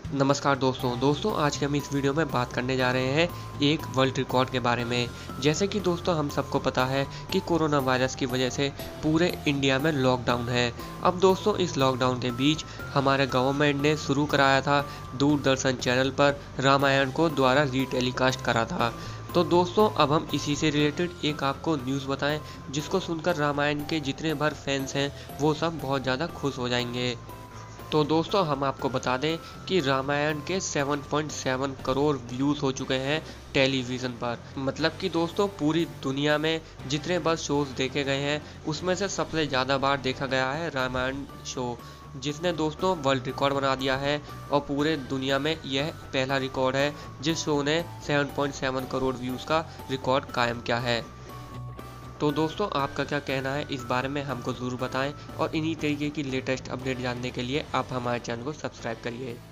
नमस्कार दोस्तों आज के हम इस वीडियो में बात करने जा रहे हैं एक वर्ल्ड रिकॉर्ड के बारे में। जैसे कि दोस्तों हम सबको पता है कि कोरोना वायरस की वजह से पूरे इंडिया में लॉकडाउन है। अब दोस्तों इस लॉकडाउन के बीच हमारे गवर्नमेंट ने शुरू कराया था दूरदर्शन चैनल पर रामायण को द्वारा रीटेलीकास्ट करा था। तो दोस्तों अब हम इसी से रिलेटेड एक आपको न्यूज़ बताएं जिसको सुनकर रामायण के जितने भर फैंस हैं वो सब बहुत ज़्यादा खुश हो जाएंगे। तो दोस्तों हम आपको बता दें कि रामायण के 7.7 करोड़ व्यूज़ हो चुके हैं टेलीविज़न पर। मतलब कि दोस्तों पूरी दुनिया में जितने बार शोज़ देखे गए हैं उसमें से सबसे ज़्यादा बार देखा गया है रामायण शो, जिसने दोस्तों वर्ल्ड रिकॉर्ड बना दिया है। और पूरे दुनिया में यह पहला रिकॉर्ड है जिस शो ने 7.7 करोड़ व्यूज़ का रिकॉर्ड कायम किया है। तो दोस्तों आपका क्या कहना है इस बारे में हमको ज़रूर बताएं और इन्हीं तरीके की लेटेस्ट अपडेट जानने के लिए आप हमारे चैनल को सब्सक्राइब करिए।